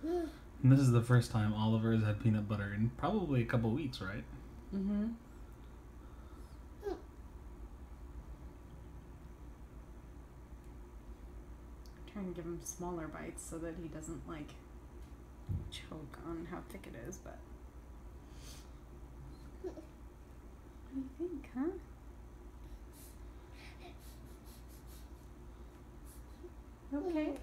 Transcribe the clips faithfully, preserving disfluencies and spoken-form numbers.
And this is the first time Oliver has had peanut butter in probably a couple weeks, right? Mm-hmm. Trying to give him smaller bites so that he doesn't like choke on how thick it is, but what do you think, huh? Okay.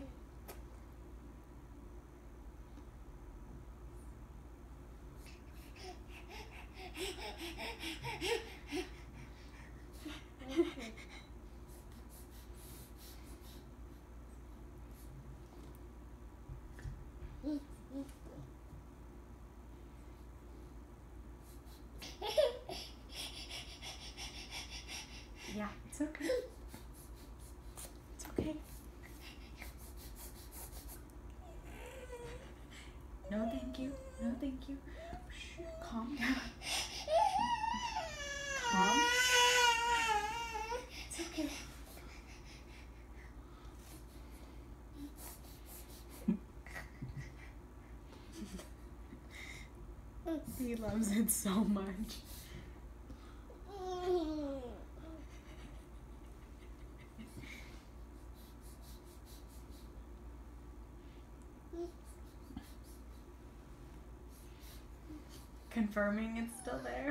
Yeah, it's okay. It's okay. No, thank you. No, thank you. Shh, calm down. Calm. It's okay. He loves it so much. Confirming it's still there.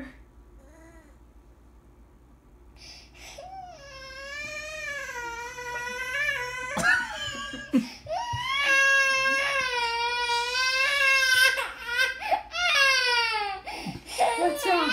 What's wrong?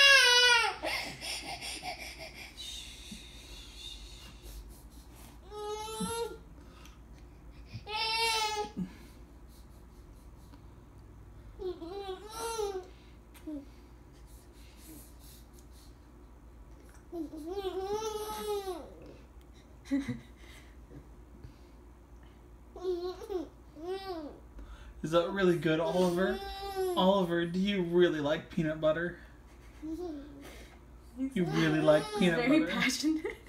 Is that really good, Oliver? Oliver, do you really like peanut butter? You really like peanut Very butter? passionate.